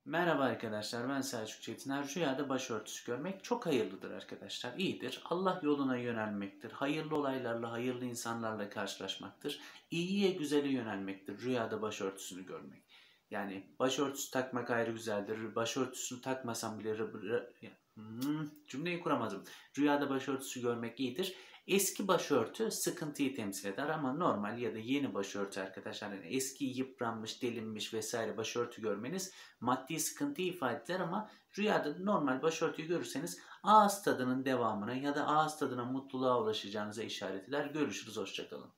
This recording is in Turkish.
Merhaba arkadaşlar, ben Selçuk Çetiner. Rüyada başörtüsü görmek çok hayırlıdır arkadaşlar, iyidir. Allah yoluna yönelmektir, hayırlı olaylarla, hayırlı insanlarla karşılaşmaktır. İyiye, güzele yönelmektir rüyada başörtüsünü görmek. Yani başörtüsü takmak ayrı güzeldir. Başörtüsünü takmasam bile cümleyi kuramadım. Rüyada başörtüsü görmek iyidir. Eski başörtü sıkıntıyı temsil eder ama normal ya da yeni başörtü arkadaşlar, yani eski yıpranmış, delinmiş vesaire başörtü görmeniz maddi sıkıntıyı ifade eder ama rüyada normal başörtüyü görürseniz ağız tadının devamına ya da ağız tadına mutluluğa ulaşacağınıza işaret eder. Görüşürüz, hoşça kalın.